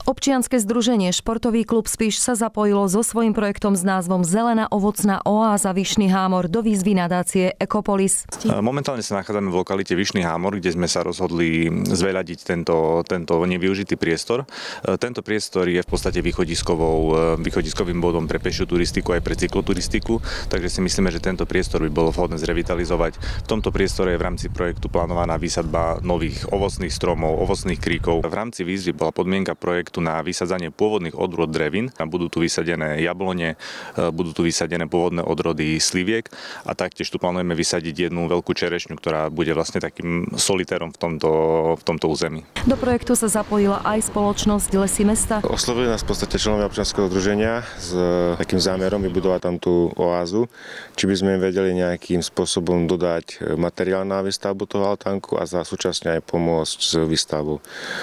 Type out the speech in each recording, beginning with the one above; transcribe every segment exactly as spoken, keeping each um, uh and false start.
Občianske združenie Športový klub Spiš sa zapojilo so svojím projektom s názvom Zelená ovocná oáza Vyšný Hámor do výzvy nadácie Ekopolis. Momentálne sa nachádzame v lokalite Vyšný Hámor, kde sme sa rozhodli zveľadiť tento, tento nevyužitý priestor. Tento priestor je v podstate východiskovou, východiskovým bodom pre pešiu turistiku aj pre cykloturistiku, takže si myslíme, že tento priestor by bolo vhodné zrevitalizovať. V tomto priestore je v rámci projektu plánovaná výsadba nových ovocných stromov, ovocných kríkov. V rámci výzvy bola podmienka projektu na vysadzanie pôvodných odrôd drevín. Budú tu vysadené jablone, budú tu vysadené pôvodné odrody sliviek a taktiež tu plánujeme vysadiť jednu veľkú čerešňu, ktorá bude vlastne takým solitérom v tomto, v tomto území. Do projektu sa zapojila aj spoločnosť Lesy mesta. Oslovili nás v podstate členovia občianskeho združenia s takým zámerom vybudovať tam tú oázu, či by sme im vedeli nejakým spôsobom dodať materiál na výstavbu toho altánku a za súčasne aj pomôcť s výstavbou.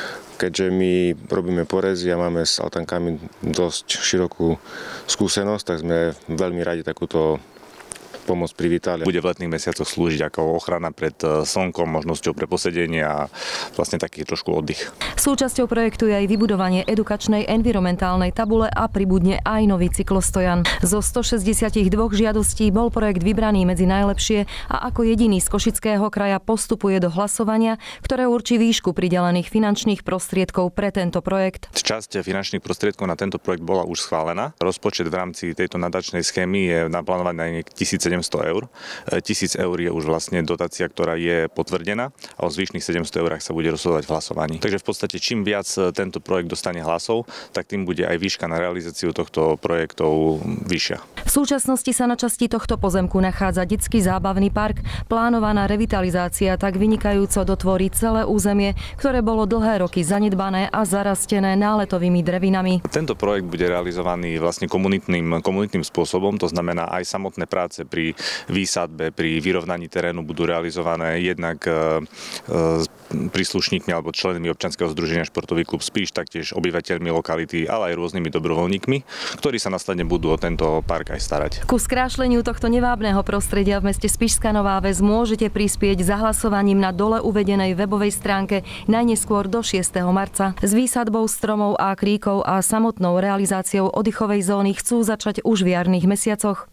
Keďže my robíme porezy a máme s altánkami dosť širokú skúsenosť, tak sme veľmi radi takúto pomoc privítali. Bude v letných mesiacoch slúžiť ako ochrana pred slnkom, možnosťou pre posedenie a vlastne taký trošku oddych. Súčasťou projektu je aj vybudovanie edukačnej environmentálnej tabule a pribudne aj nový cyklostojan. Zo stošesťdesiatdva žiadostí bol projekt vybraný medzi najlepšie a ako jediný z Košického kraja postupuje do hlasovania, ktoré určí výšku pridelených finančných prostriedkov pre tento projekt. Časť finančných prostriedkov na tento projekt bola už schválená. Rozpočet v rámci tejto nadačnej schémy je naplánovaný na tisícsedemsto eur. tisíc eur je už vlastne dotácia, ktorá je potvrdená a o zvyšných sedemsto eurách sa bude rozhodovať v hlasovaní. Takže v podstate čím viac tento projekt dostane hlasov, tak tým bude aj výška na realizáciu tohto projektov vyššia. V súčasnosti sa na časti tohto pozemku nachádza detský zábavný park. Plánovaná revitalizácia tak vynikajúco dotvorí celé územie, ktoré bolo dlhé roky zanedbané a zarastené náletovými drevinami. Tento projekt bude realizovaný vlastne komunitným, komunitným spôsobom, to znamená aj samotné práce pri výsadbe, pri vyrovnaní terénu budú realizované jednak s príslušníkmi alebo členmi občianskeho združenia Športový klub Spiš, taktiež obyvateľmi lokality, ale aj rôznymi dobrovoľníkmi, ktorí sa následne budú o tento park aj starať. Ku skrášleniu tohto nevábneho prostredia v meste Spišská Nová Ves môžete prispieť zahlasovaním na dole uvedenej webovej stránke najneskôr do šiesteho marca. S výsadbou stromov a kríkov a samotnou realizáciou oddychovej zóny chcú začať už v jarných mesiacoch.